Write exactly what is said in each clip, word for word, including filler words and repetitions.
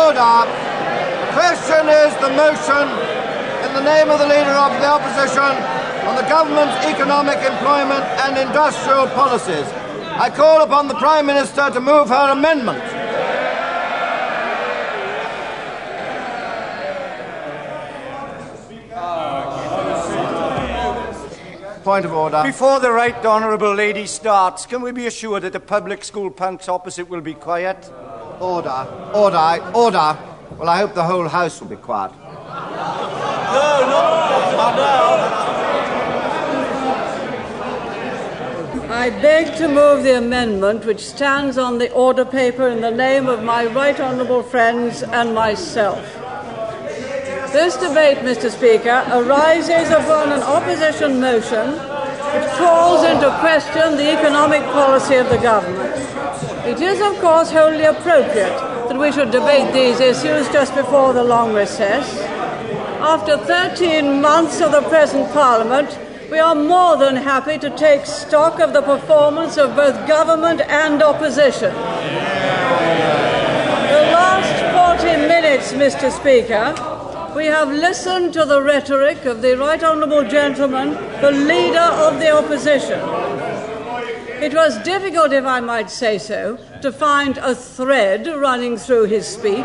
Order. The question is the motion in the name of the Leader of the Opposition on the Government's economic, employment and industrial policies. I call upon the Prime Minister to move her amendment. Point of order. Before the Right Honourable Lady starts, can we be assured that the public school punks opposite will be quiet? Order. Order. Order. Well, I hope the whole House will be quiet. No, no, no. I beg to move the amendment which stands on the order paper in the name of my right honourable friends and myself. This debate, Mister Speaker, arises upon an opposition motion which calls into question the economic policy of the government. It is, of course, wholly appropriate that we should debate these issues just before the long recess. After thirteen months of the present Parliament, we are more than happy to take stock of the performance of both government and opposition. The last forty minutes, Mister Speaker, we have listened to the rhetoric of the Right Honourable Gentleman, the Leader of the Opposition. It was difficult, if I might say so, to find a thread running through his speech.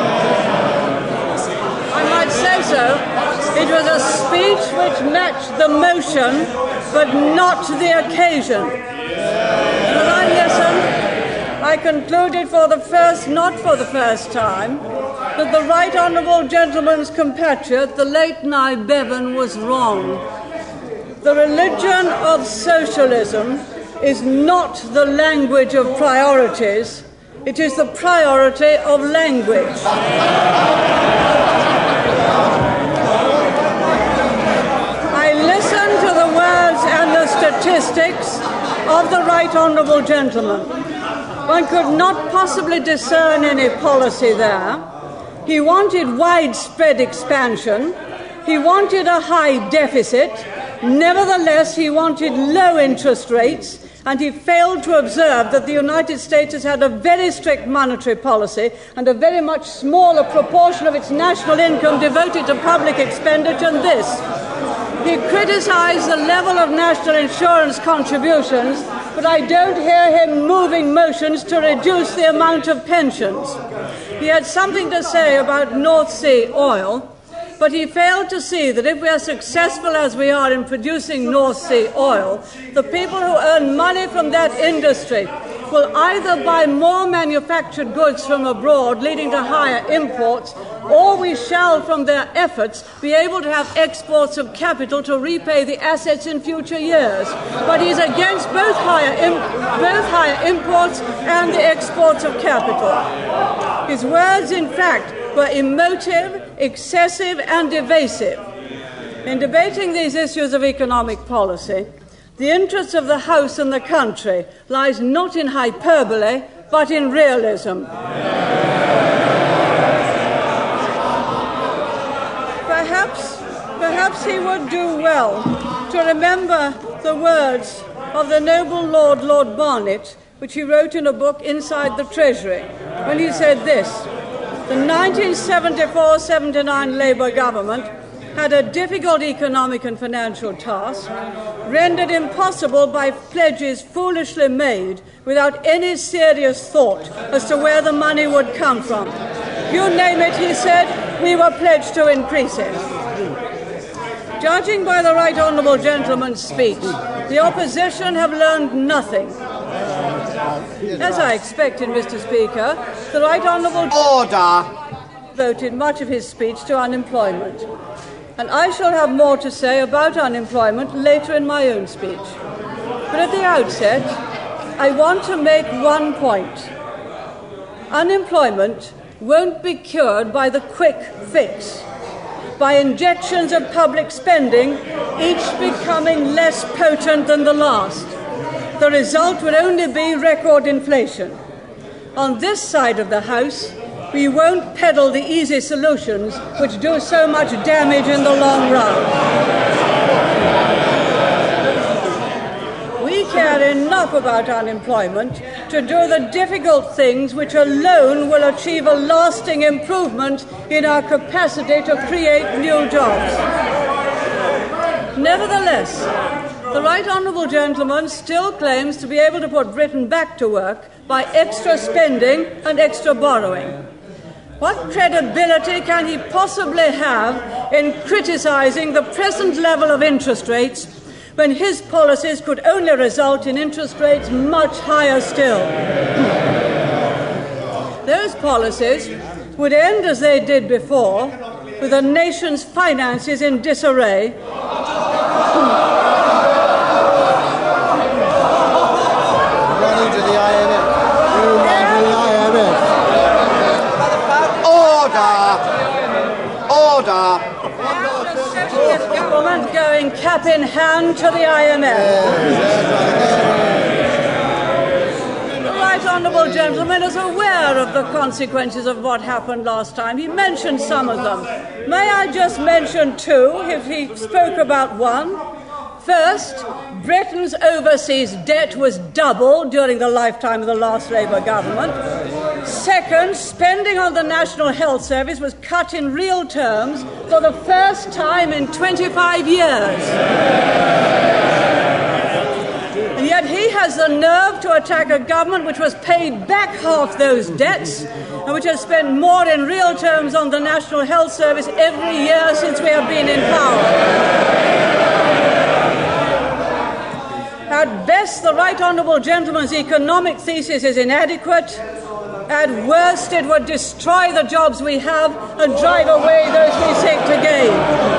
I might say so. It was a speech which matched the motion, but not the occasion. As I listened, I concluded for the first, not for the first time, that the Right Honourable Gentleman's compatriot, the late Nye Bevan, was wrong. The religion of socialism is not the language of priorities, it is the priority of language. I listened to the words and the statistics of the Right Honourable Gentleman. One could not possibly discern any policy there. He wanted widespread expansion. He wanted a high deficit. Nevertheless, he wanted low interest rates, and he failed to observe that the United States has had a very strict monetary policy and a very much smaller proportion of its national income devoted to public expenditure than this. He criticised the level of national insurance contributions, but I don't hear him moving motions to reduce the amount of pensions. He had something to say about North Sea oil, but he failed to see that if we are successful as we are in producing North Sea oil, the people who earn money from that industry will either buy more manufactured goods from abroad, leading to higher imports, or we shall, from their efforts, be able to have exports of capital to repay the assets in future years. But he's against both higher, imp- both higher imports and the exports of capital. His words, in fact, were emotive, excessive and evasive. In debating these issues of economic policy, the interests of the House and the country lies not in hyperbole, but in realism. Perhaps, perhaps he would do well to remember the words of the noble Lord, Lord Barnet, which he wrote in a book, Inside the Treasury, when he said this: the nineteen seventy-four seventy-nine Labour government had a difficult economic and financial task, rendered impossible by pledges foolishly made without any serious thought as to where the money would come from. You name it, he said, we were pledged to increase it. Judging by the Right Honourable Gentleman's speech, the opposition have learned nothing. As I expected, Mister Speaker, the Right Honourable Order devoted much of his speech to unemployment. And I shall have more to say about unemployment later in my own speech. But at the outset, I want to make one point. Unemployment won't be cured by the quick fix, by injections of public spending, each becoming less potent than the last. The result would only be record inflation. On this side of the House, we won't peddle the easy solutions which do so much damage in the long run. We care enough about unemployment to do the difficult things which alone will achieve a lasting improvement in our capacity to create new jobs. Nevertheless, the Right Honourable Gentleman still claims to be able to put Britain back to work by extra spending and extra borrowing. What credibility can he possibly have in criticising the present level of interest rates when his policies could only result in interest rates much higher still? Those policies would end as they did before, with the nation's finances in disarray. Running to the I M F. You run to the I M F. Order! Order! The Socialist government going cap in hand to the I M F. The Right Honourable Gentleman is aware of the consequences of what happened last time. He mentioned some of them. May I just mention two, if he spoke about one? First, Britain's overseas debt was doubled during the lifetime of the last Labour government. Second, spending on the National Health Service was cut in real terms for the first time in twenty-five years. And yet he has the nerve to attack a government which was paid back half those debts and which has spent more in real terms on the National Health Service every year since we have been in power. At best, the Right Honourable Gentleman's economic thesis is inadequate. At worst, it would destroy the jobs we have and drive away those we seek to gain.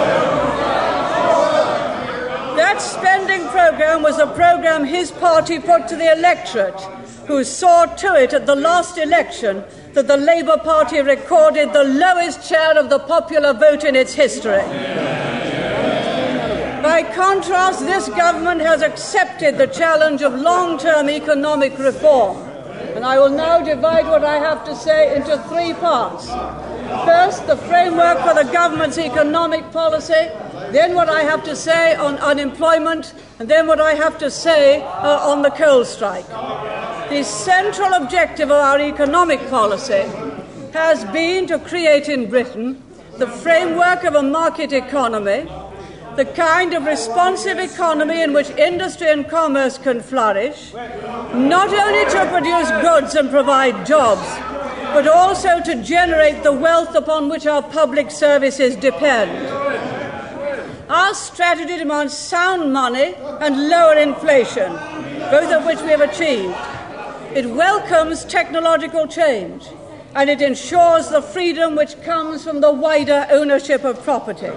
That spending programme was a programme his party put to the electorate, who saw to it at the last election that the Labour Party recorded the lowest share of the popular vote in its history. By contrast, this government has accepted the challenge of long-term economic reform. And I will now divide what I have to say into three parts. First, the framework for the government's economic policy, then what I have to say on unemployment, and then what I have to say uh, on the coal strike. The central objective of our economic policy has been to create in Britain the framework of a market economy, the kind of responsive economy in which industry and commerce can flourish, not only to produce goods and provide jobs, but also to generate the wealth upon which our public services depend. Our strategy demands sound money and lower inflation, both of which we have achieved. It welcomes technological change, and it ensures the freedom which comes from the wider ownership of property.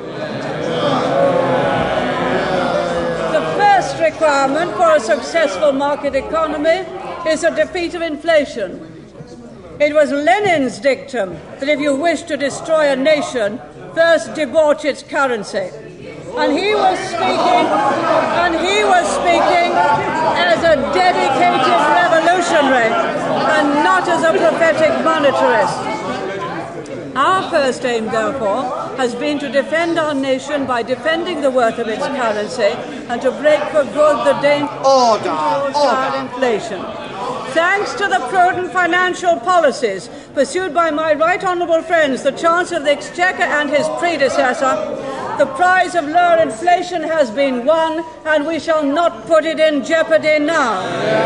The first requirement for a successful market economy is a defeat of inflation. It was Lenin's dictum that if you wish to destroy a nation, first debauch its currency. And he was speaking, and he was speaking as a dedicated revolutionary and not as a prophetic monetarist. Our first aim, therefore, has been to defend our nation by defending the worth of its currency and to break for good the danger of inflation. Thanks to the prudent financial policies pursued by my right honourable friends, the Chancellor of the Exchequer and his predecessor, the prize of lower inflation has been won, and we shall not put it in jeopardy now.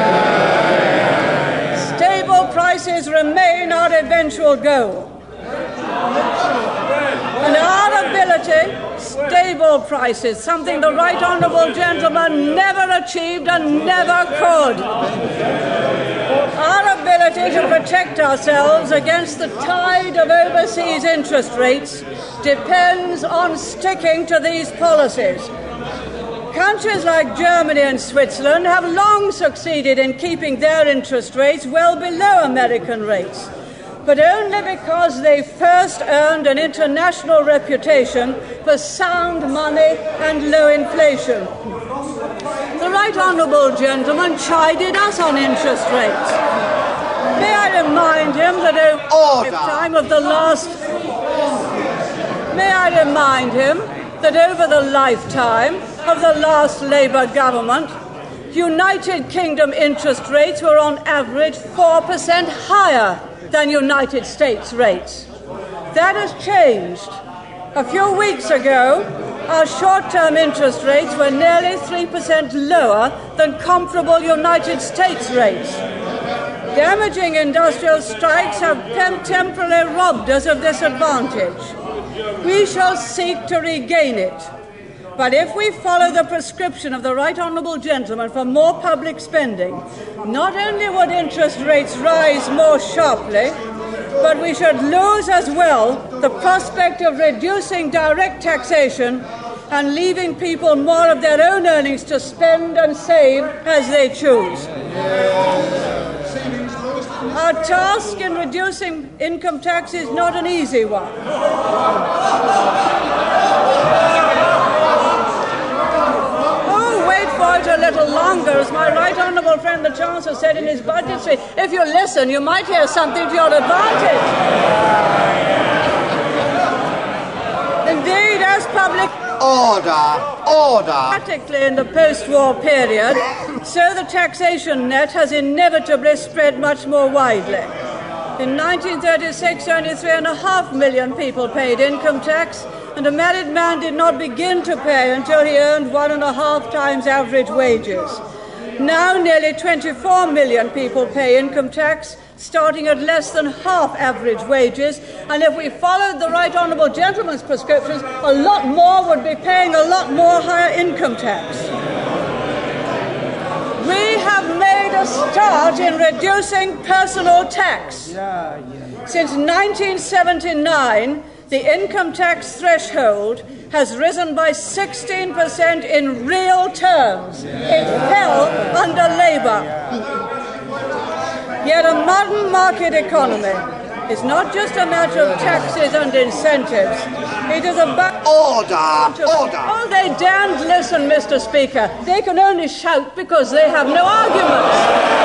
Stable prices remain our eventual goal. And our ability, stable prices, something the right honourable gentleman never achieved and never could. Our ability to protect ourselves against the tide of overseas interest rates depends on sticking to these policies. Countries like Germany and Switzerland have long succeeded in keeping their interest rates well below American rates, but only because they first earned an international reputation for sound money and low inflation. The right honourable gentleman chided us on interest rates. May I remind him that over the time of the last May I remind him that over the lifetime of the last Labour government, United Kingdom interest rates were on average four percent higher than United States rates. That has changed. A few weeks ago, our short-term interest rates were nearly three percent lower than comparable United States rates. Damaging industrial strikes have tem- temporarily robbed us of this advantage. We shall seek to regain it. But if we follow the prescription of the Right Honourable Gentleman for more public spending, not only would interest rates rise more sharply, but we should lose as well the prospect of reducing direct taxation and leaving people more of their own earnings to spend and save as they choose. Our task in reducing income tax is not an easy one. A little longer, as my right honourable friend the Chancellor said in his budget speech. If you listen, you might hear something to your advantage. Indeed, as public order, order, practically in the post-war period, so the taxation net has inevitably spread much more widely. In nineteen thirty-six, only three and a half million people paid income tax, and a married man did not begin to pay until he earned one and a half times average wages. Now nearly twenty-four million people pay income tax, starting at less than half average wages, and if we followed the Right Honourable Gentleman's prescriptions, a lot more would be paying a lot more higher income tax. We have made a start in reducing personal tax. Since nineteen seventy-nine, the income tax threshold has risen by sixteen percent in real terms. It fell under Labour. Yet a modern market economy is not just a matter of taxes and incentives. It is about... Order! Order! Oh, they daren't listen, Mister Speaker. They can only shout because they have no arguments.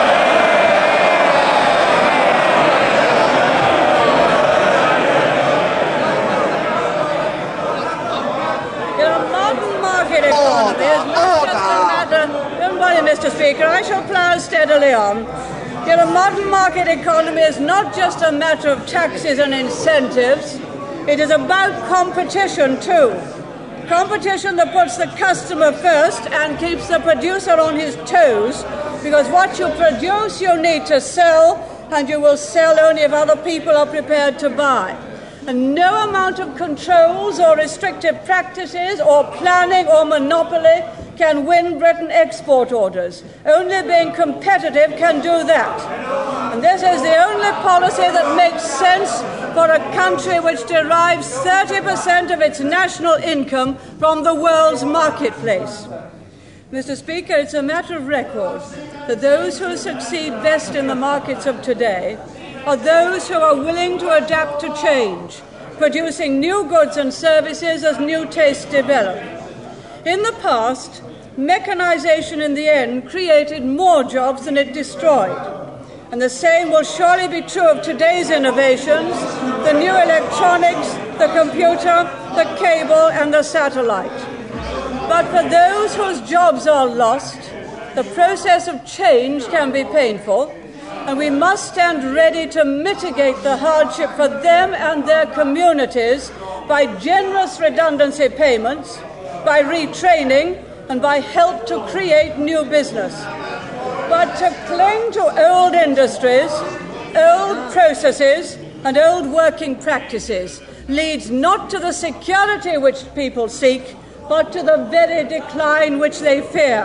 Economy is not just a matter. Don't worry, Mister Speaker, I shall plough steadily on. Yet a modern market economy is not just a matter of taxes and incentives. It is about competition too. Competition that puts the customer first and keeps the producer on his toes, because what you produce you need to sell, and you will sell only if other people are prepared to buy. And no amount of controls or restrictive practices or planning or monopoly can win Britain export orders. Only being competitive can do that. And this is the only policy that makes sense for a country which derives thirty percent of its national income from the world's marketplace. Mister Speaker, it's a matter of record that those who succeed best in the markets of today are those who are willing to adapt to change, producing new goods and services as new tastes develop. In the past, mechanization in the end created more jobs than it destroyed. And the same will surely be true of today's innovations, the new electronics, the computer, the cable, and the satellite. But for those whose jobs are lost, the process of change can be painful, and we must stand ready to mitigate the hardship for them and their communities by generous redundancy payments, by retraining, and by help to create new business. But to cling to old industries, old processes, and old working practices leads not to the security which people seek, but to the very decline which they fear.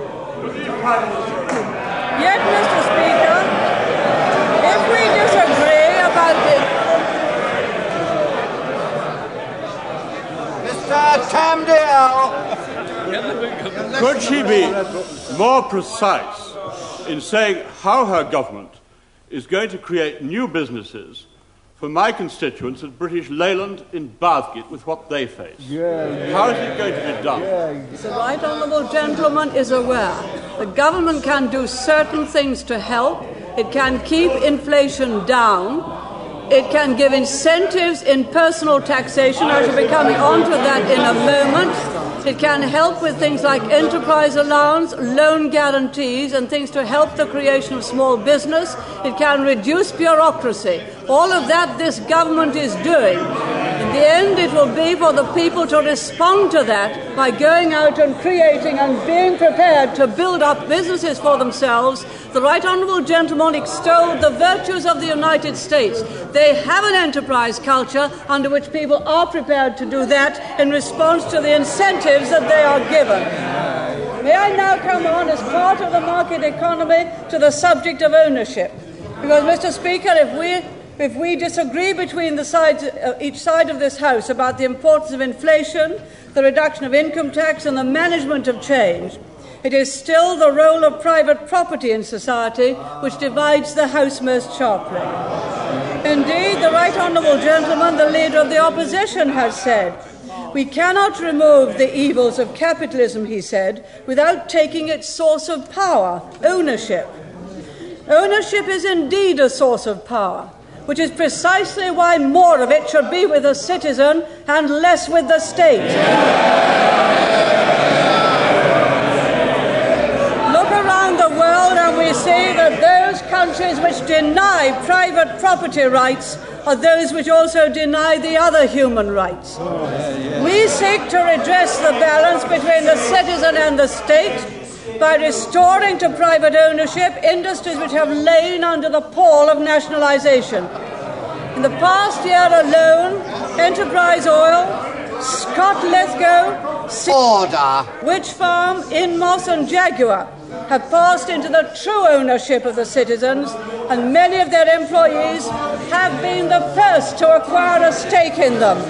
Yet, Mister Speaker, if we disagree about Mister Tamdale. Could she be more precise in saying how her government is going to create new businesses for my constituents at British Leyland in Bathgate with what they face? Yeah. How is it going to be done? Yeah. The right honourable gentleman is aware the government can do certain things to help. It can keep inflation down. It can give incentives in personal taxation. I shall be coming on to that in a moment. It can help with things like enterprise allowance, loan guarantees, and things to help the creation of small business. It can reduce bureaucracy. All of that this government is doing. In the end, it will be for the people to respond to that by going out and creating and being prepared to build up businesses for themselves. The Right Honourable Gentleman extolled the virtues of the United States. They have an enterprise culture under which people are prepared to do that in response to the incentives that they are given. May I now come on as part of the market economy to the subject of ownership? Because, Mister Speaker, if we If we disagree between the sides, uh, each side of this House about the importance of inflation, the reduction of income tax and the management of change, it is still the role of private property in society which divides the House most sharply. Indeed, the Right Honourable Gentleman, the Leader of the Opposition, has said, "We cannot remove the evils of capitalism," he said, "without taking its source of power, ownership." Ownership is indeed a source of power, which is precisely why more of it should be with the citizen and less with the state. Look around the world and we see that those countries which deny private property rights are those which also deny the other human rights. We seek to redress the balance between the citizen and the state by restoring to private ownership industries which have lain under the pall of nationalisation. In the past year alone, Enterprise Oil, Scott Lithgow, Order. Witch Farm, Inmos and Jaguar have passed into the true ownership of the citizens, and many of their employees have been the first to acquire a stake in them.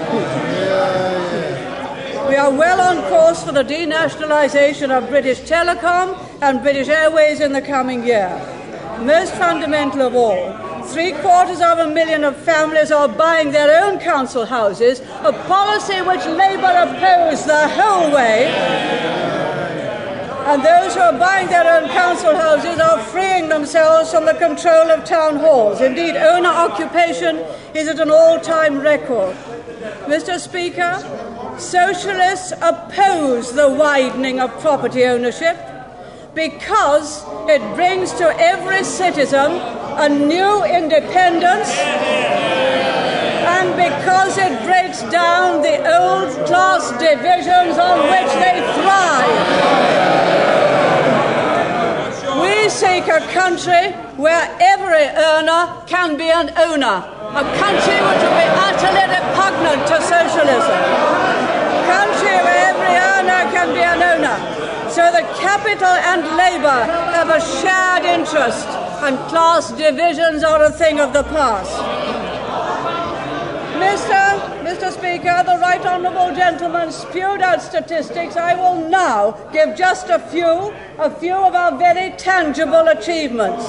We are well on course for the denationalisation of British Telecom and British Airways in the coming year. Most fundamental of all, three quarters of a million of families are buying their own council houses, a policy which Labour opposed the whole way. And those who are buying their own council houses are freeing themselves from the control of town halls. Indeed, owner occupation is at an all-time record. Mister Speaker, Socialists oppose the widening of property ownership because it brings to every citizen a new independence and because it breaks down the old class divisions on which they thrive. We seek a country where every earner can be an owner, a country which will be utterly repugnant to socialism. Country where every earner can be an owner, so that capital and labour have a shared interest and class divisions are a thing of the past. Mister Mister Speaker, the Right Honourable Gentleman spewed out statistics. I will now give just a few, a few of our very tangible achievements.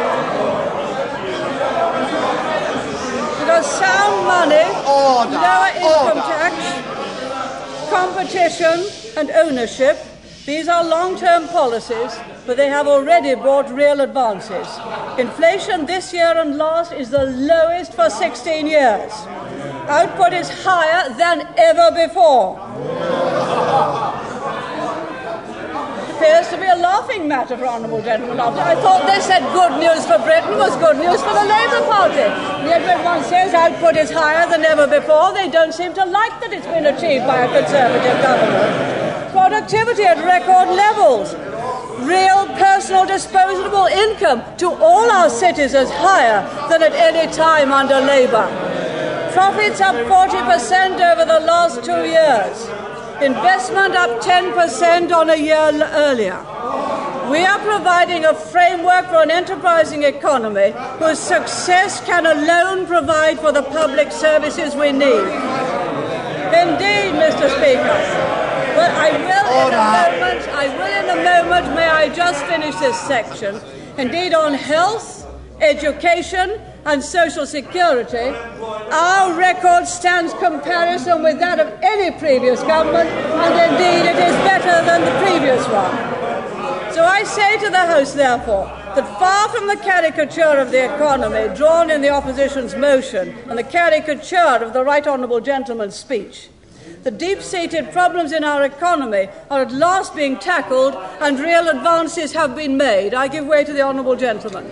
Because sound money, Order. lower income Order. tax, competition and ownership, these are long-term policies, but they have already brought real advances. Inflation this year and last is the lowest for sixteen years. Output is higher than ever before. It appears to be a laughing matter for Honourable Gentlemen. I thought they said good news for Britain was good news for the Labour Party. Yet when one says output is higher than ever before, they don't seem to like that it's been achieved by a Conservative government. Productivity at record levels. Real personal disposable income to all our citizens higher than at any time under Labour. Profits up forty percent over the last two years. Investment up ten percent on a year earlier. We are providing a framework for an enterprising economy whose success can alone provide for the public services we need. Indeed, Mister Speaker. But I will in a moment, I will in a moment, may I just finish this section. Indeed, on health, education and social security, our record stands comparison with that of any previous government, and indeed it is better than the previous one. So I say to the House, therefore, that far from the caricature of the economy drawn in the opposition's motion and the caricature of the Right Honourable Gentleman's speech, The deep-seated problems in our economy are at last being tackled and real advances have been made. I give way to the honourable gentleman.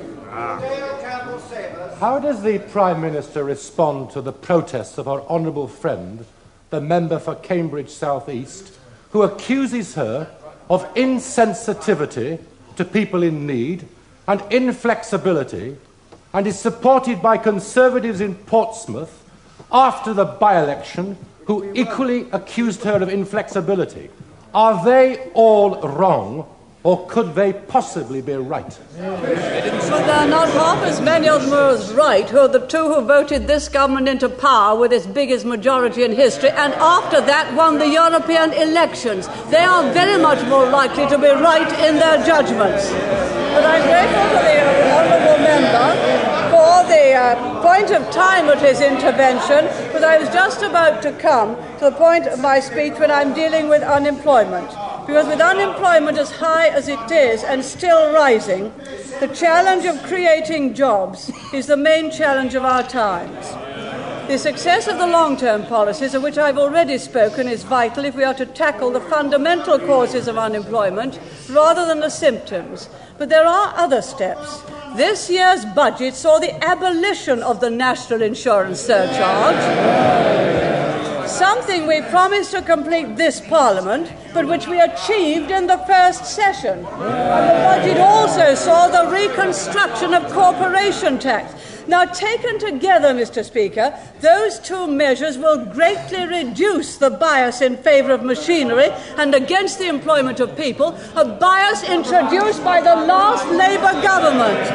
How does the Prime Minister respond to the protests of our honourable friend, the member for Cambridge South East, who accuses her of insensitivity to people in need and inflexibility, and is supported by Conservatives in Portsmouth after the by-election who equally accused her of inflexibility? Are they all wrong, or could they possibly be right? But there are not half as many of them as right, who are the two who voted this government into power with its biggest majority in history, and after that won the European elections. They are very much more likely to be right in their judgments. But I'm grateful to the honourable member for the uh, point of time of his intervention, because I was just about to come to the point of my speech when I'm dealing with unemployment. Because with unemployment as high as it is and still rising, the challenge of creating jobs is the main challenge of our times. The success of the long-term policies, of which I've already spoken, is vital if we are to tackle the fundamental causes of unemployment rather than the symptoms. But there are other steps. This year's budget saw the abolition of the National Insurance surcharge, something we promised to complete this Parliament, but which we achieved in the first session. And the budget also saw the reconstruction of corporation tax. Now, taken together, Mister Speaker, those two measures will greatly reduce the bias in favour of machinery and against the employment of people, a bias introduced by the last Labour government.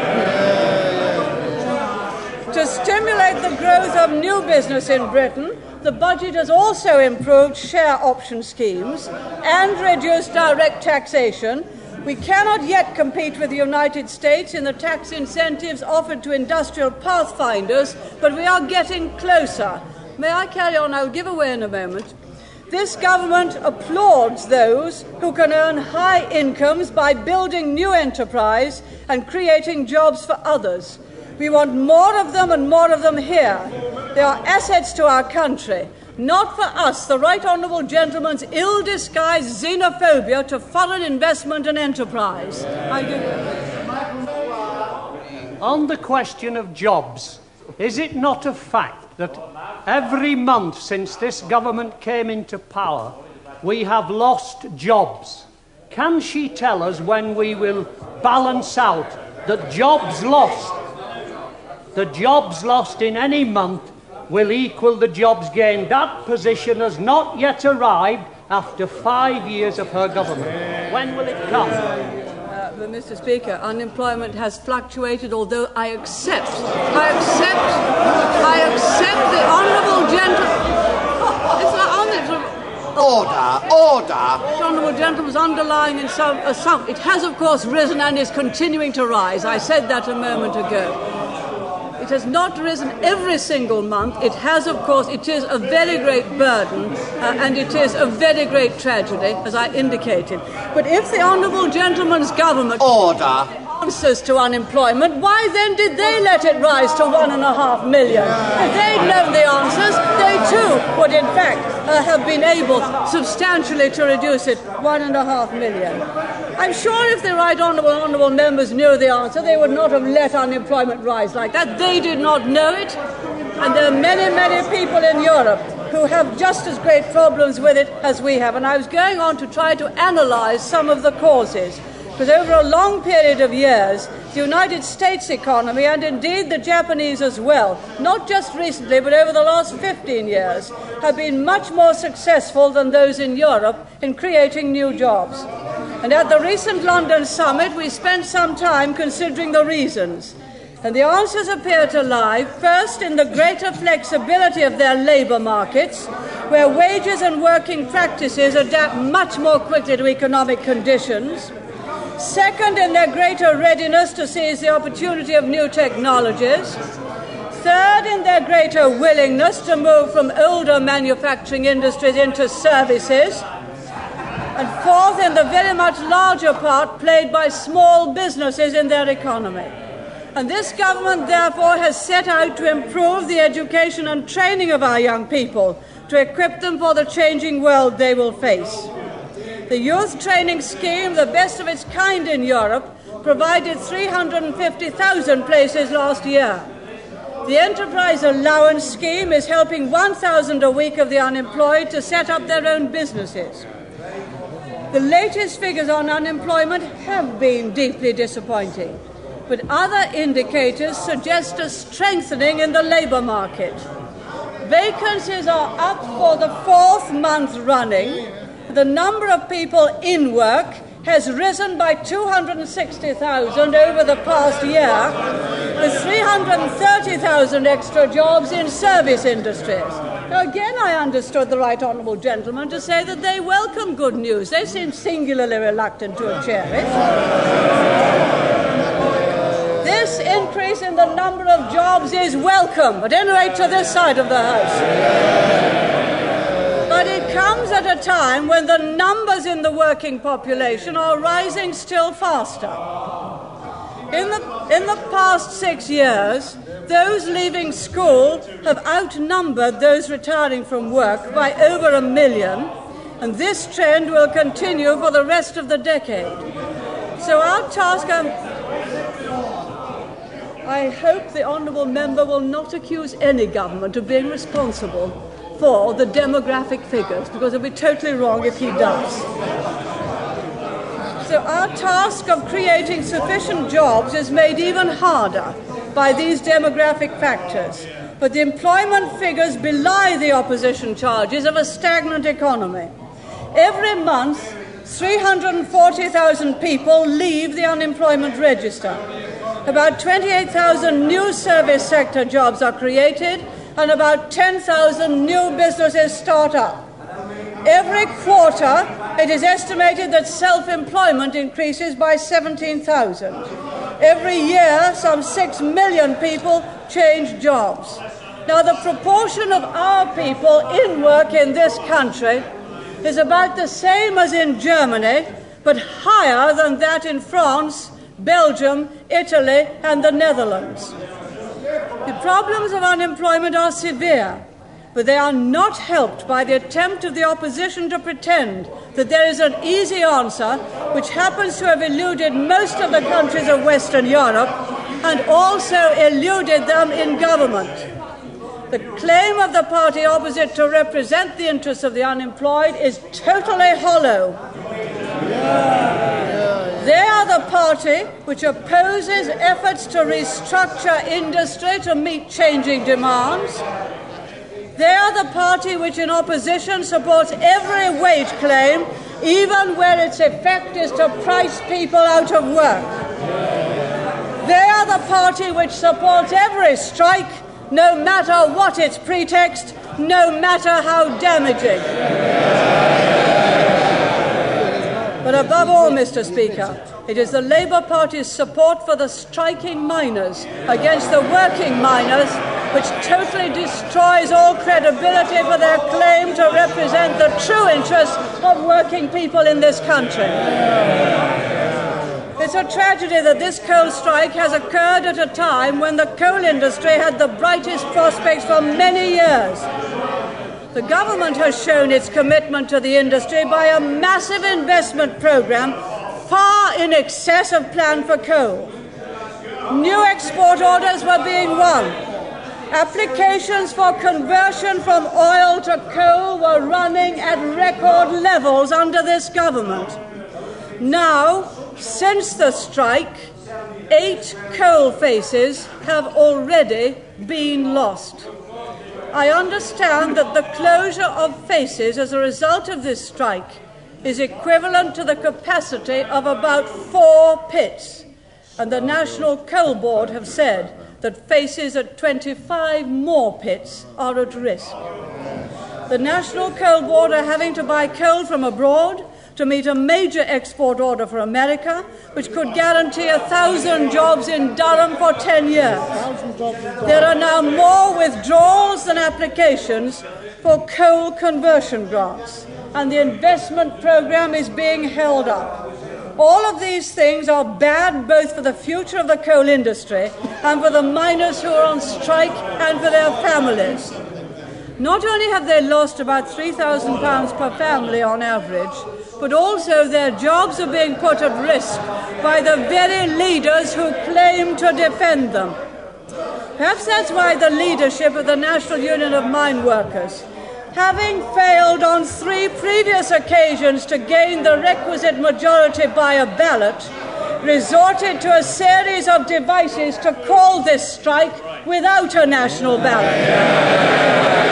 To stimulate the growth of new business in Britain, the budget has also improved share option schemes and reduced direct taxation. We cannot yet compete with the United States in the tax incentives offered to industrial pathfinders, but we are getting closer. May I carry on? I will give away in a moment. This government applauds those who can earn high incomes by building new enterprise and creating jobs for others. We want more of them and more of them here. They are assets to our country. Not for us, the Right Honourable Gentleman's ill-disguised xenophobia to foreign investment and enterprise. I give... On the question of jobs, is it not a fact that every month since this government came into power, we have lost jobs? Can she tell us when we will balance out that jobs lost, the jobs lost in any month will equal the jobs gained? That position has not yet arrived after five years of her government. When will it come? Uh, but Mister Speaker, unemployment has fluctuated, although I accept, I accept, I accept the honourable gentleman. It's not Order, order. The honourable gentleman's underlying in some, uh, some. It has, of course, risen and is continuing to rise. I said that a moment ago. It has not risen every single month. It has, of course, it is a very great burden uh, and it is a very great tragedy, as I indicated. But if the honourable gentleman's government... Order. ...answers to unemployment, why then did they let it rise to one and a half million? If they'd known the answers, they too would in fact uh, have been able substantially to reduce it one and a half million. I'm sure if the right honourable honourable members knew the answer, they would not have let unemployment rise like that. They did not know it, and there are many, many people in Europe who have just as great problems with it as we have. And I was going on to try to analyse some of the causes. Because over a long period of years, the United States economy, and indeed the Japanese as well, not just recently, but over the last fifteen years, have been much more successful than those in Europe in creating new jobs. And at the recent London summit, we spent some time considering the reasons. And the answers appear to lie, first, in the greater flexibility of their labour markets, where wages and working practices adapt much more quickly to economic conditions. Second, in their greater readiness to seize the opportunity of new technologies. Third, in their greater willingness to move from older manufacturing industries into services. And fourth, in the very much larger part played by small businesses in their economy. And this government, therefore, has set out to improve the education and training of our young people to equip them for the changing world they will face. The youth training scheme, the best of its kind in Europe, provided three hundred fifty thousand places last year. The enterprise allowance scheme is helping one thousand a week of the unemployed to set up their own businesses. The latest figures on unemployment have been deeply disappointing, but other indicators suggest a strengthening in the labour market. Vacancies are up for the fourth month running. The number of people in work has risen by two hundred sixty thousand over the past year, with three hundred thirty thousand extra jobs in service industries. Now, again, I understood the right honourable gentleman to say that they welcome good news. They seem singularly reluctant to share it. This increase in the number of jobs is welcome, at any rate to this side of the House. But it comes at a time when the numbers in the working population are rising still faster. In the, in the past six years, those leaving school have outnumbered those retiring from work by over a million, and this trend will continue for the rest of the decade. So our task... Um, I hope the honourable member will not accuse any government of being responsible for the demographic figures, because it would be totally wrong if he does. So our task of creating sufficient jobs is made even harder by these demographic factors. But the employment figures belie the opposition charges of a stagnant economy. Every month, three hundred forty thousand people leave the unemployment register. About twenty-eight thousand new service sector jobs are created, and about ten thousand new businesses start up. Every quarter, it is estimated that self-employment increases by seventeen thousand. Every year, some six million people change jobs. Now, the proportion of our people in work in this country is about the same as in Germany, but higher than that in France, Belgium, Italy, and the Netherlands. The problems of unemployment are severe, but they are not helped by the attempt of the opposition to pretend that there is an easy answer, which happens to have eluded most of the countries of Western Europe and also eluded them in government. The claim of the party opposite to represent the interests of the unemployed is totally hollow. They are the party which opposes efforts to restructure industry to meet changing demands. They are the party which in opposition supports every wage claim, even where its effect is to price people out of work. They are the party which supports every strike, no matter what its pretext, no matter how damaging. But above all, Mister Speaker, it is the Labour Party's support for the striking miners against the working miners which totally destroys all credibility for their claim to represent the true interests of working people in this country. It's a tragedy that this coal strike has occurred at a time when the coal industry had the brightest prospects for many years. The government has shown its commitment to the industry by a massive investment programme far in excess of plan for coal. New export orders were being won. Applications for conversion from oil to coal were running at record levels under this government. Now, since the strike, eight coal faces have already been lost. I understand that the closure of faces as a result of this strike is equivalent to the capacity of about four pits, and the National Coal Board have said that faces at twenty-five more pits are at risk. The National Coal Board are having to buy coal from abroad to meet a major export order for America, which could guarantee a thousand jobs in Durham for ten years. There are now more withdrawals than applications for coal conversion grants, and the investment programme is being held up. All of these things are bad both for the future of the coal industry and for the miners who are on strike and for their families. Not only have they lost about three thousand pounds per family on average, but also their jobs are being put at risk by the very leaders who claim to defend them. Perhaps that's why the leadership of the National Union of Mineworkers, having failed on three previous occasions to gain the requisite majority by a ballot, resorted to a series of devices to call this strike without a national ballot.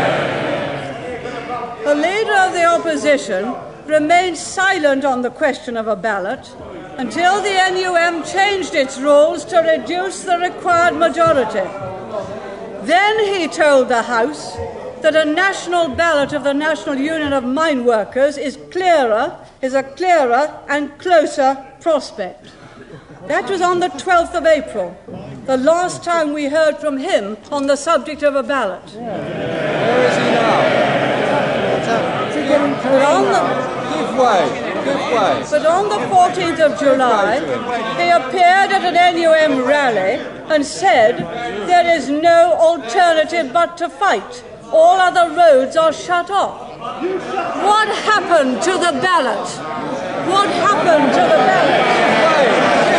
The leader of the opposition remained silent on the question of a ballot until the N U M changed its rules to reduce the required majority. Then he told the House that a national ballot of the National Union of Mineworkers is clearer, is a clearer and closer prospect. That was on the twelfth of April, the last time we heard from him on the subject of a ballot. Where is he now? But on the, give way, give way. But on the fourteenth of July, he appeared at an N U M rally and said there is no alternative but to fight. All other roads are shut off. What happened to the ballot? What happened to the ballot? What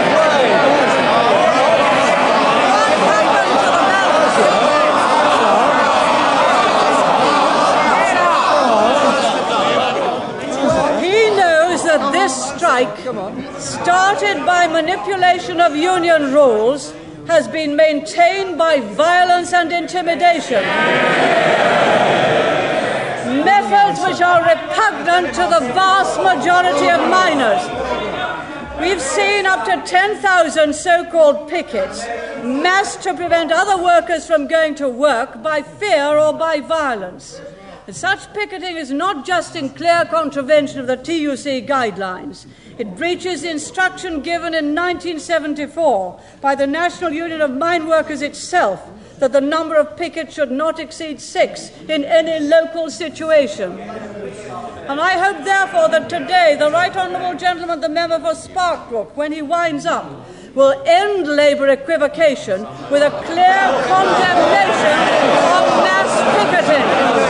happened to the ballot? He knows that this strike, started by manipulation of union rules, has been maintained by violence and intimidation. Methods which are repugnant to the vast majority of miners. We've seen up to ten thousand so-called pickets massed to prevent other workers from going to work by fear or by violence. And such picketing is not just in clear contravention of the T U C guidelines. It breaches the instruction given in nineteen seventy-four by the National Union of Mineworkers itself that the number of pickets should not exceed six in any local situation. And I hope, therefore, that today the Right Honourable Gentleman, the member for Sparkbrook, when he winds up, will end labour equivocation with a clear condemnation of mass picketing.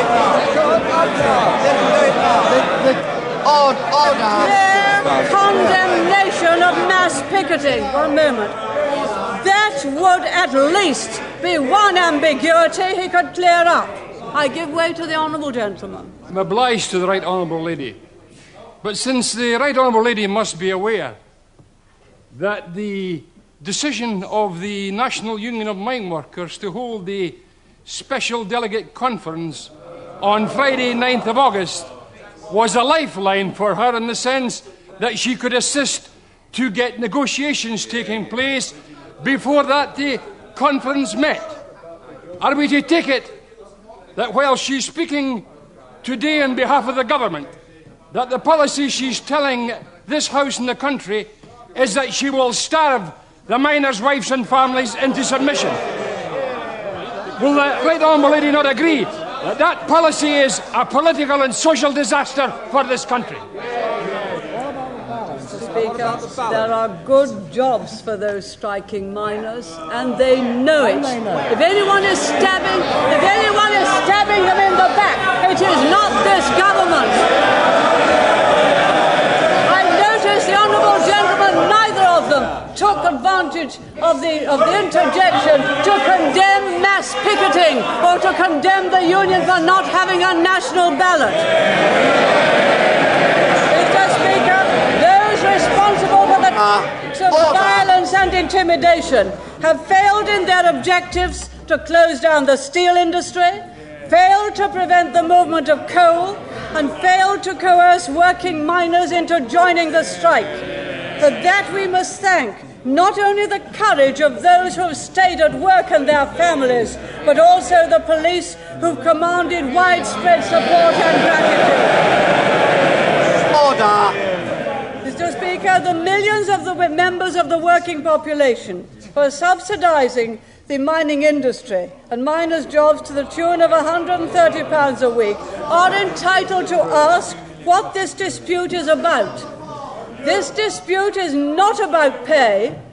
Clear condemnation of mass picketing. One moment. That would at least be one ambiguity he could clear up. I give way to the Honourable Gentleman. I'm obliged to the Right Honourable Lady. But since the Right Honourable Lady must be aware that the decision of the National Union of Mineworkers to hold the Special Delegate Conference on Friday, ninth of August, was a lifeline for her in the sense that she could assist to get negotiations taking place before that the conference met. Are we to take it that while she's speaking today on behalf of the government, that the policy she's telling this House and the country is that she will starve the miners' wives and families into submission? Will the Right Honourable Lady not agree that that policy is a political and social disaster for this country? Mister Speaker, there are good jobs for those striking miners, and they know it. If anyone is stabbing, if anyone is stabbing them in the back, it is not this government. I notice the Honourable Gentleman, neither of them took advantage of the, of the interjection to condemn mass picketing or to condemn the union for not having a national ballot. Mister Speaker, those responsible for the acts of violence and intimidation have failed in their objectives to close down the steel industry, failed to prevent the movement of coal, and failed to coerce working miners into joining the strike. For that we must thank not only the courage of those who have stayed at work and their families, but also the police who've commanded widespread support and gratitude. Order! Mister Speaker, the millions of the members of the working population who are subsidising the mining industry and miners' jobs to the tune of one hundred thirty pounds a week are entitled to ask what this dispute is about. This dispute is not about pay,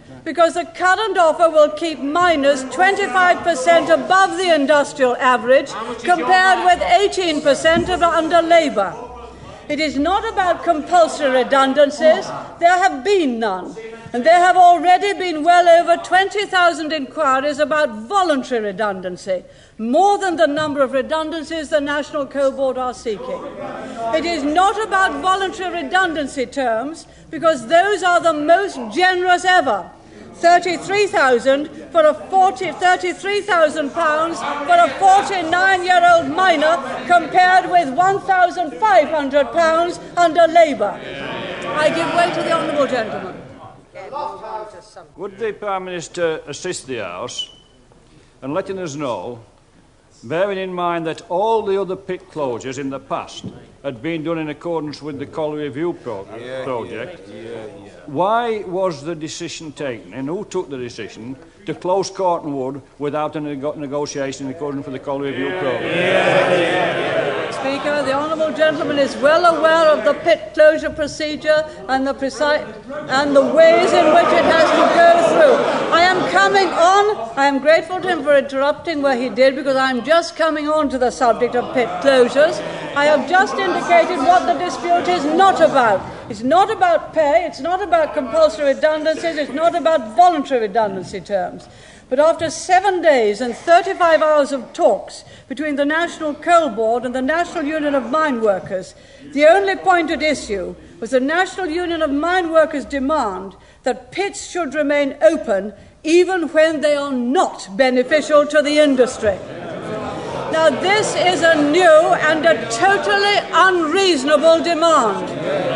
because the current offer will keep miners twenty-five percent above the industrial average, compared with eighteen percent under Labour. It is not about compulsory redundancies. There have been none. And there have already been well over twenty thousand inquiries about voluntary redundancy, more than the number of redundancies the National Coal Board are seeking. It is not about voluntary redundancy terms, because those are the most generous ever. thirty-three thousand for a forty, thirty-three thousand pounds for a forty-nine-year-old miner, compared with one thousand five hundred pounds under Labour. I give way to the honourable gentleman. Would the Prime Minister assist the House in letting us know, bearing in mind that all the other pit closures in the past had been done in accordance with the Coal Review pro yeah, project, yeah, yeah, yeah. why was the decision taken, and who took the decision, to close Cortonwood without a nego negotiation in accordance with the Coal Review yeah, program? Yeah, yeah, yeah. Speaker, the honourable gentleman is well aware of the pit closure procedure and the precise and the ways in which it has to go through. I am coming on. I am grateful to him for interrupting where he did, because I am just coming on to the subject of pit closures. I have just indicated what the dispute is not about. It's not about pay, it's not about compulsory redundancies, it's not about voluntary redundancy terms. But after seven days and thirty-five hours of talks between the National Coal Board and the National Union of Mineworkers, the only point at issue was the National Union of Mineworkers' demand that pits should remain open even when they are not beneficial to the industry. Now, this is a new and a totally unreasonable demand.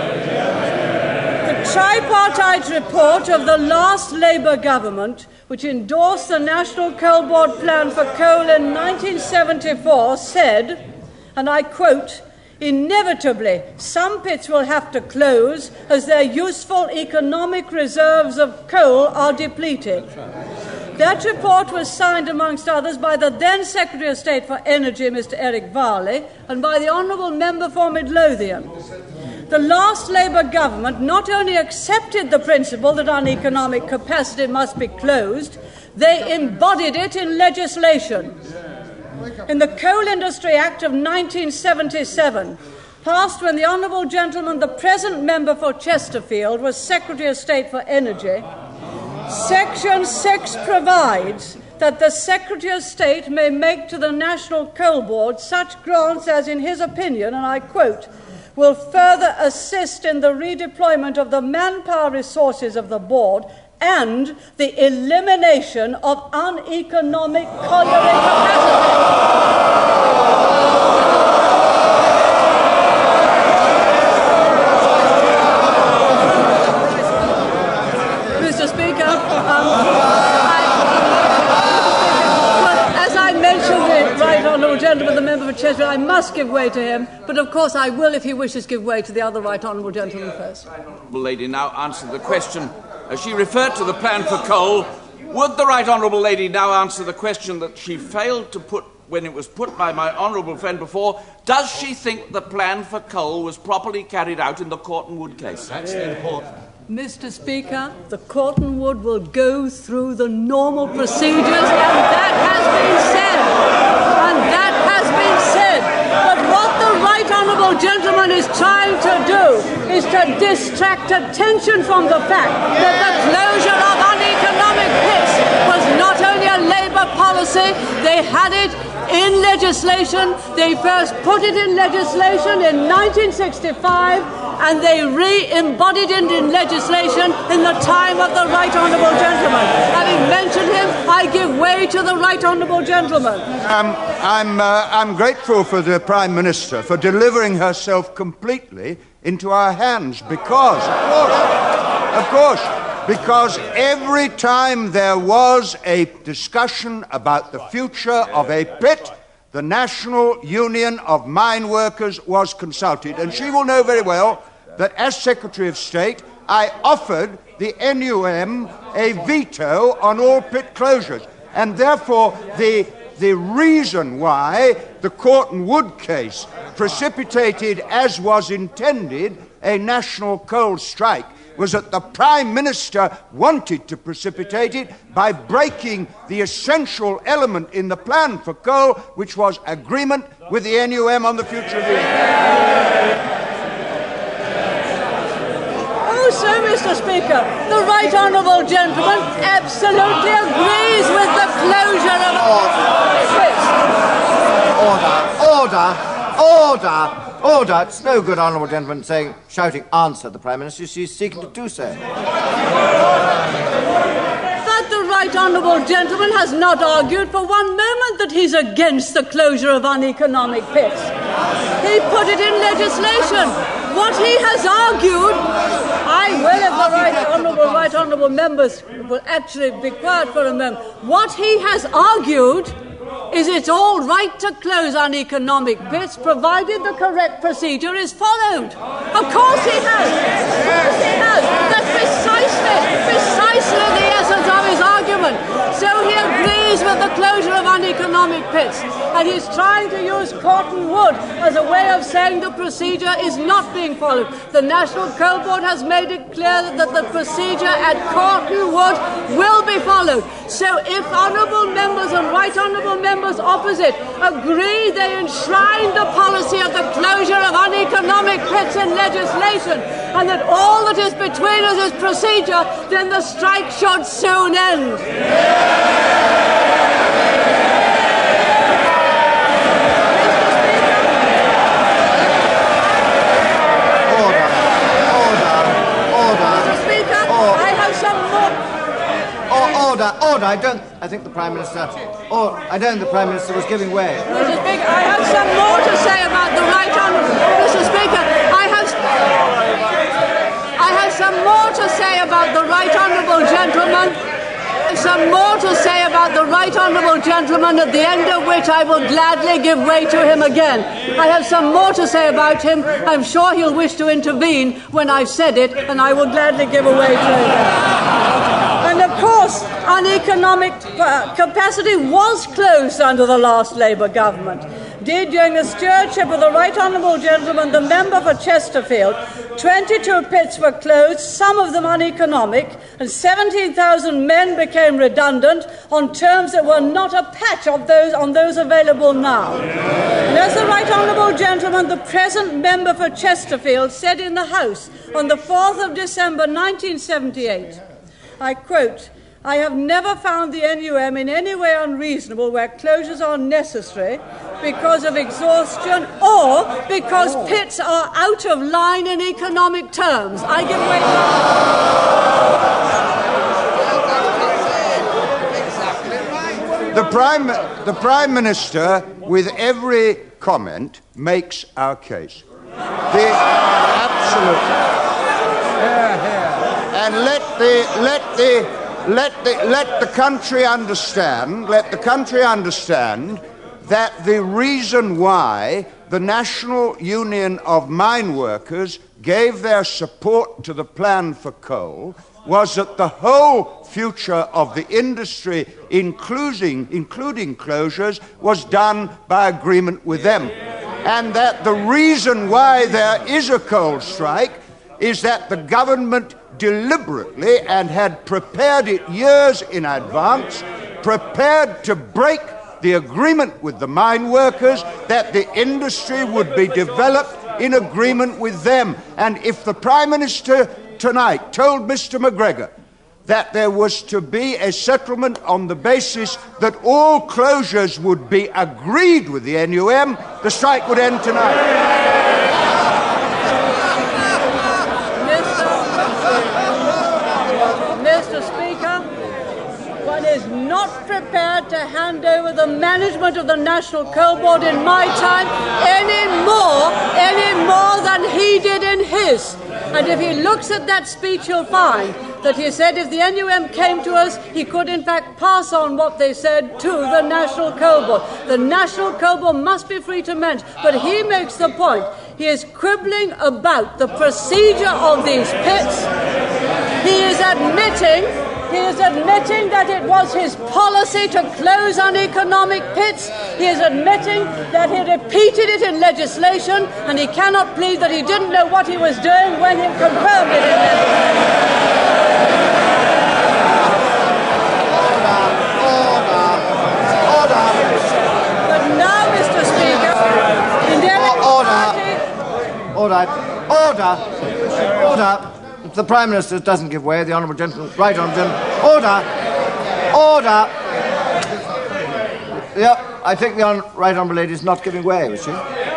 The tripartite report of the last Labour government, which endorsed the National Coal Board plan for coal in nineteen seventy-four, said, and I quote, "Inevitably, some pits will have to close as their useful economic reserves of coal are depleted." That report was signed, amongst others, by the then Secretary of State for Energy, Mister Eric Varley, and by the Honourable Member for Midlothian. The last Labour government not only accepted the principle that uneconomic capacity must be closed, they embodied it in legislation. In the Coal Industry Act of nineteen seventy-seven, passed when the Honourable Gentleman, the present member for Chesterfield, was Secretary of State for Energy, Section six provides that the Secretary of State may make to the National Coal Board such grants as, in his opinion, and I quote, will further assist in the redeployment of the manpower resources of the board and the elimination of uneconomic colliery capacity. Gentleman, the member for Chesterfield, I must give way to him, but of course I will, if he wishes, give way to the other right honourable gentleman first. The right honourable lady now answer the question. As she referred to the plan for coal, would the right honourable lady now answer the question that she failed to put when it was put by my honourable friend before? Does she think the plan for coal was properly carried out in the Cortonwood case? That's yeah. important. Mister Speaker, the Cortonwood will go through the normal procedures, and that has been said. And that has been said. But what the right honourable gentleman is trying to do is to distract attention from the fact that the closure of uneconomic pits was not only a Labour policy, they had it in legislation. They first put it in legislation in nineteen sixty-five, and they re-embodied it in legislation in the time of the right honourable gentleman. Having mentioned him, I give way to the right honourable gentleman. Um, I'm, uh, I'm grateful for the Prime Minister for delivering herself completely into our hands, because, of course, of course, because every time there was a discussion about the future of a pit, the National Union of Mineworkers was consulted, and she will know very well that as Secretary of State, I offered the N U M a veto on all pit closures, and therefore the, the reason why the Cortonwood case precipitated, as was intended, a national coal strike was that the Prime Minister wanted to precipitate it by breaking the essential element in the plan for coal, which was agreement with the N U M on the future of the industry. Oh, so, Mister Speaker, the right honourable gentleman absolutely agrees with the closure of... Order, order, order, order. It's no good, honourable gentleman, saying, shouting, answer the Prime Minister. She's seeking to do so. That the right honourable gentleman has not argued for one moment that he's against the closure of uneconomic pits. He put it in legislation. What he has argued, I will, if the right honourable, right honourable members will actually be quiet for a moment. What he has argued is it's all right to close uneconomic pits provided the correct procedure is followed. Of course he has. Of course he has. That's precisely, precisely the essence of his argument. So he agrees with the closure of uneconomic pits, and he's trying to use cotton wood as a way of saying the procedure is not being followed. The National Coal Board has made it clear that the procedure at cotton wood will be followed. So if honourable members and right honourable members opposite agree they enshrine the policy of the closure of uneconomic pits in legislation, and that all that is between us is procedure, then the strike should soon end. Order, order. I don't. I think the Prime Minister. Or I don't think the Prime Minister was giving way. Mister Speaker, I have some more to say about the right honourable. Mister Speaker, I have. I have some more to say about the right honourable gentleman. Some more to say about the right honourable gentleman, at the end of which I will gladly give way to him again. I have some more to say about him. I'm sure he'll wish to intervene when I've said it, and I will gladly give way to him. And of course, uneconomic uh, capacity was closed under the last Labour government. Indeed, during the stewardship of the right honourable gentleman, the member for Chesterfield, twenty-two pits were closed, some of them uneconomic, and seventeen thousand men became redundant on terms that were not a patch of those on those available now. And as the right honourable gentleman, the present member for Chesterfield, said in the House on the fourth of December nineteen seventy-eight, I quote, "I have never found the N U M in any way unreasonable where closures are necessary because of exhaustion or because pits are out of line in economic terms." I give way. The Prime, the Prime Minister, with every comment, makes our case. The, absolutely. And let the let the let the let the country understand. Let the country understand that the reason why the National Union of Mineworkers gave their support to the plan for coal was that the whole future of the industry, including including closures, was done by agreement with them, and that the reason why there is a coal strike is that the government deliberately, and had prepared it years in advance, prepared to break the agreement with the mine workers, that the industry would be developed in agreement with them. And if the Prime Minister tonight told Mister McGregor that there was to be a settlement on the basis that all closures would be agreed with the N U M, the strike would end tonight. Is not prepared to hand over the management of the National Coal Board in my time any more, any more than he did in his. And if he looks at that speech, he'll find that he said if the N U M came to us, he could in fact pass on what they said to the National Coal Board. The National Coal Board must be free to manage, but he makes the point. He is quibbling about the procedure of these pits. He is admitting He is admitting that it was his policy to close uneconomic pits. He is admitting that he repeated it in legislation, and he cannot plead that he didn't know what he was doing when he confirmed it in legislation. Order. Order. Order. If the Prime Minister doesn't give way, the Honourable Gentleman, Right Honourable Gentleman, order. Order. Yep, I think the hon Right Honourable Lady is not giving way, is she?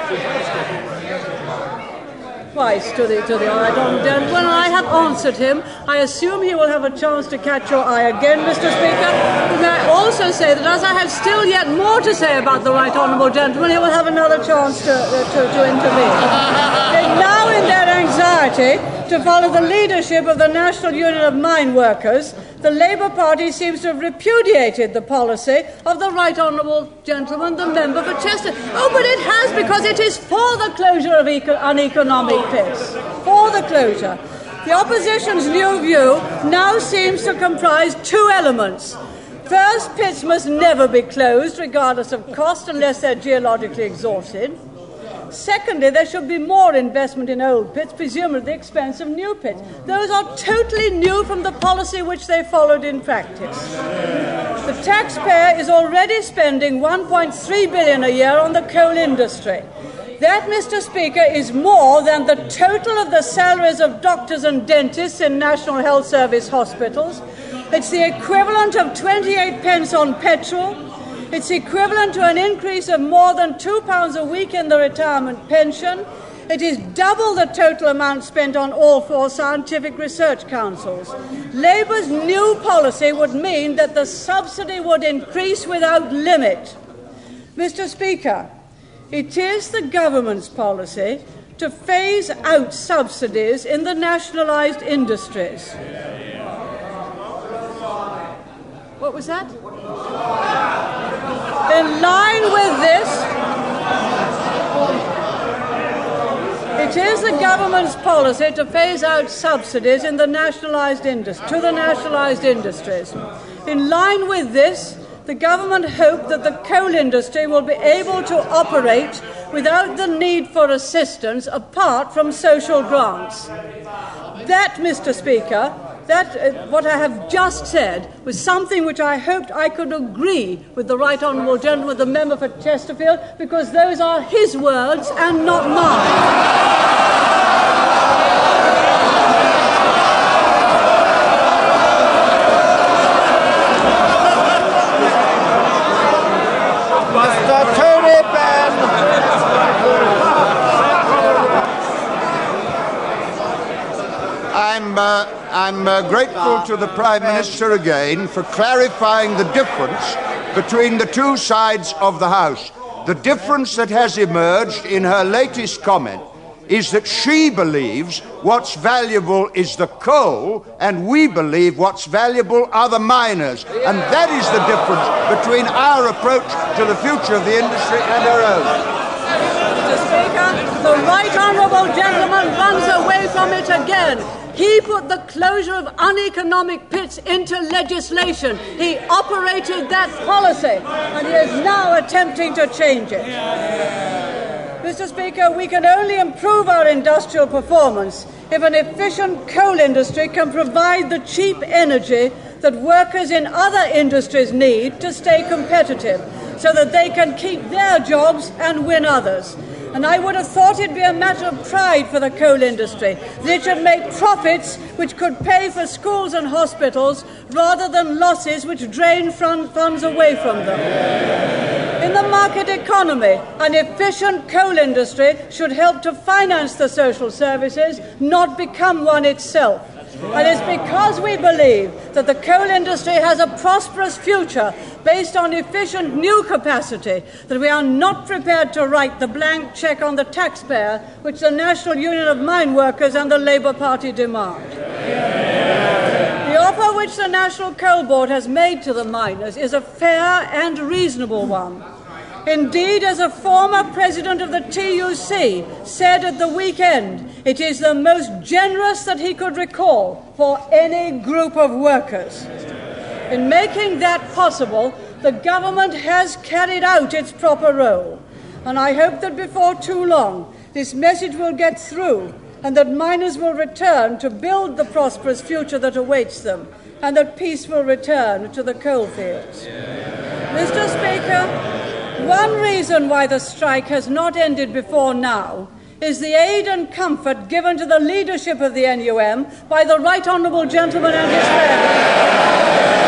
Twice to the, to the Right Honourable Gentleman. I have answered him. I assume he will have a chance to catch your eye again, Mister Speaker. May I also say that as I have still yet more to say about the Right Honourable Gentleman, he will have another chance to, uh, to, to intervene. And now, in their anxiety to follow the leadership of the National Union of Mineworkers, the Labour Party seems to have repudiated the policy of the Right Honourable Gentleman, the member for Chester. Oh, but it has, because it is for the closure of eco uneconomic pits. For the closure. The opposition's new view now seems to comprise two elements. First, pits must never be closed, regardless of cost, unless they're geologically exhausted. Secondly, there should be more investment in old pits, presumably at the expense of new pits. Those are totally new from the policy which they followed in practice. The taxpayer is already spending one point three billion dollars a year on the coal industry. That, Mister Speaker, is more than the total of the salaries of doctors and dentists in National Health Service hospitals. It's the equivalent of twenty-eight pence on petrol. It's equivalent to an increase of more than two pounds a week in the retirement pension. It is double the total amount spent on all four scientific research councils. Labour's new policy would mean that the subsidy would increase without limit. Mister Speaker, it is the government's policy to phase out subsidies in the nationalised industries. What was that? In line with this, it is the government's policy to phase out subsidies in the nationalised industry, to the nationalised industries. In line with this, the government hoped that the coal industry will be able to operate without the need for assistance apart from social grants. That, Mister Speaker, that, uh, what I have just said, was something which I hoped I could agree with the Right Honourable Gentleman, the member for Chesterfield, because those are his words and not mine. I'm, uh, I'm uh, grateful to the Prime Minister again for clarifying the difference between the two sides of the House. The difference that has emerged in her latest comment is that she believes what's valuable is the coal, and we believe what's valuable are the miners. And that is the difference between our approach to the future of the industry and her own. Mister Speaker, the Right Honourable Gentleman runs away from it again. He put the closure of uneconomic pits into legislation. He operated that policy, and he is now attempting to change it. Mister Speaker, we can only improve our industrial performance if an efficient coal industry can provide the cheap energy that workers in other industries need to stay competitive, so that they can keep their jobs and win others. And I would have thought it would be a matter of pride for the coal industry that it should make profits which could pay for schools and hospitals rather than losses which drain funds away from them. In the market economy, an efficient coal industry should help to finance the social services, not become one itself. And it's because we believe that the coal industry has a prosperous future based on efficient new capacity that we are not prepared to write the blank cheque on the taxpayer which the National Union of Mineworkers and the Labour Party demand. The offer which the National Coal Board has made to the miners is a fair and reasonable one. Indeed, as a former president of the T U C said at the weekend, it is the most generous that he could recall for any group of workers. In making that possible, the government has carried out its proper role, and I hope that before too long this message will get through and that miners will return to build the prosperous future that awaits them, and that peace will return to the coalfields. Yeah. Mister Speaker, one reason why the strike has not ended before now is the aid and comfort given to the leadership of the N U M by the Right Honourable Gentleman and his friends.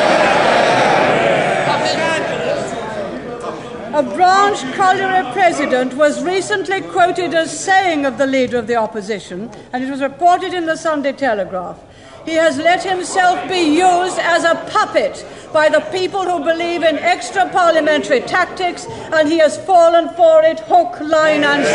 A branch colliery president was recently quoted as saying of the Leader of the Opposition, and it was reported in the Sunday Telegraph, he has let himself be used as a puppet by the people who believe in extra-parliamentary tactics, and he has fallen for it hook, line and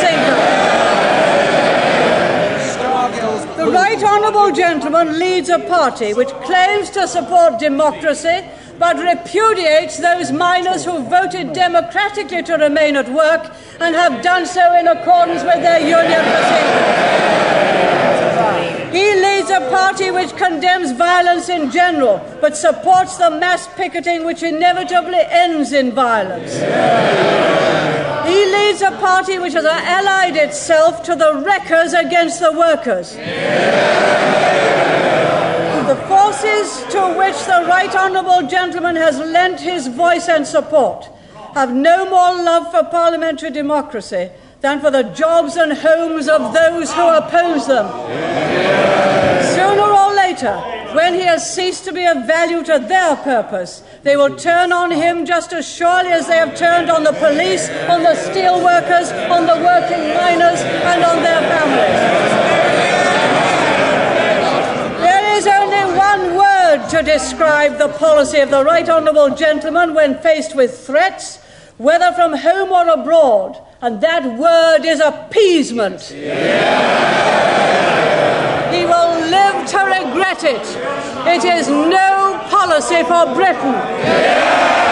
sinker. The Right Honourable Gentleman leads a party which claims to support democracy but repudiates those miners who voted democratically to remain at work and have done so in accordance with their union procedures. He leads a party which condemns violence in general, but supports the mass picketing which inevitably ends in violence. He leads a party which has allied itself to the wreckers against the workers. The forces to which the Right Honourable Gentleman has lent his voice and support have no more love for parliamentary democracy than for the jobs and homes of those who oppose them. Sooner or later, when he has ceased to be of value to their purpose, they will turn on him just as surely as they have turned on the police, on the steel workers, on the working miners, and on their families. One word to describe the policy of the Right Honourable Gentleman when faced with threats, whether from home or abroad, and that word is appeasement. Yeah. He will live to regret it. It is no policy for Britain. Yeah.